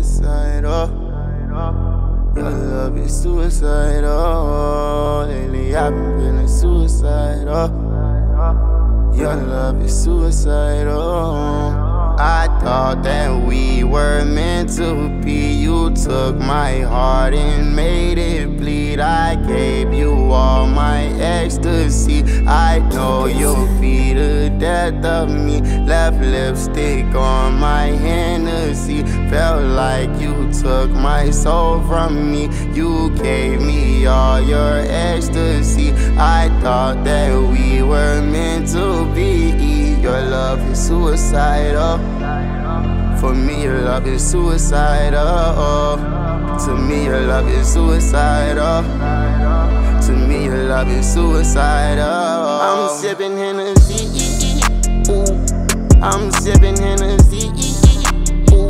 suicidal. Your love is suicidal. Lately I've been feeling suicidal. Your love is suicidal. I thought that we were meant to be. You took my heart and made it bleed. I gave you all my ecstasy. I know you'll be the death of me. Left lipstick on my Hennessy. Felt like you took my soul from me. You gave me all your ecstasy. I thought that we were meant to be. Your love is suicidal. For me, your love is suicidal. To me, your love is suicidal. To me, your love is suicidal. I'm sipping Hennessy. Ooh. I'm sipping Hennessy. Ooh.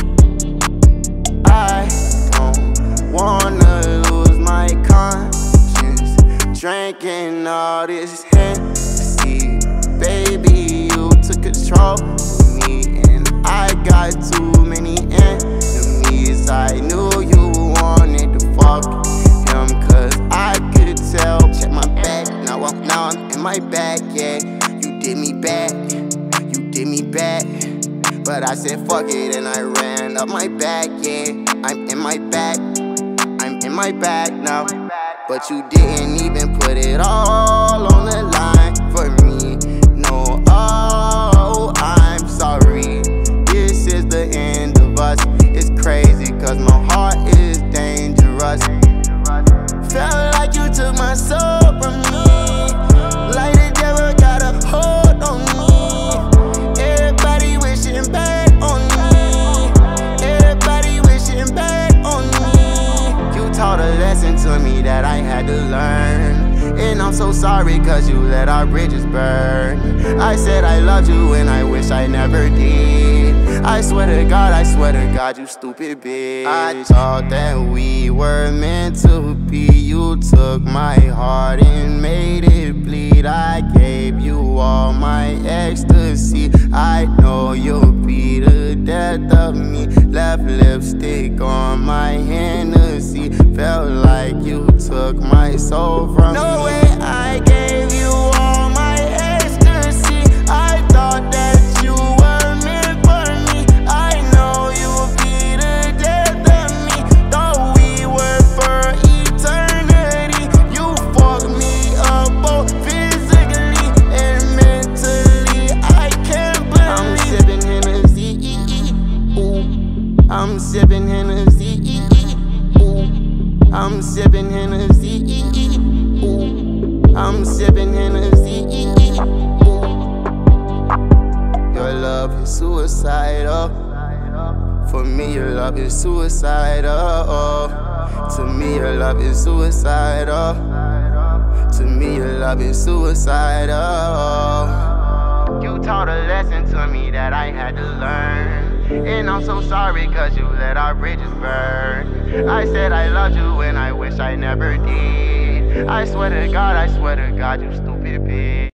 I don't wanna lose my conscience drinking all this Hennessy. Baby, you took control of me, and I got too many enemies. I knew you wanted to fuck him, cause I could tell. Check my back, now I'm in my bag, yeah. You did me bad, but I said fuck it and I ran up my back, yeah. I'm in my bag now. But you didn't even put it all on the line for me. No, oh, I'm sorry. This is the end of us. It's crazy cause my heart is dangerous. Felt like you took my soul from me. Like the devil got a hold on me. Everybody wishing bad on me. Everybody wishing bad on me. You taught a lesson to me that I had to learn. And I'm so sorry cause you let our bridges burn. I said I loved you and I wish I never did. I swear to God, you stupid bitch. I thought that we were meant to be. You took my heart and made it bleed. I gave you all my ecstasy. I know you'll be the death of me. Left lipstick on my Hennessy. Felt like you took my soul from me. No way I gave you all my ecstasy. I thought that you were meant for me. I know you'll be the death of me. Thought we were for eternity. You fucked me up both physically and mentally. I can't believe I'm sipping Hennessy. Ooh. I'm sipping Hennessy. Ooh. I'm sipping Hennessy. Ooh. I'm sipping Hennessy. Ooh. Your love is suicidal. For me, your love is suicidal. To me, your love is suicidal. To me, your love is suicidal. You taught a lesson to me that I had to learn. And I'm so sorry cause you let our bridges burn. I said I loved you and I wish I never did. I swear to God, you stupid bitch.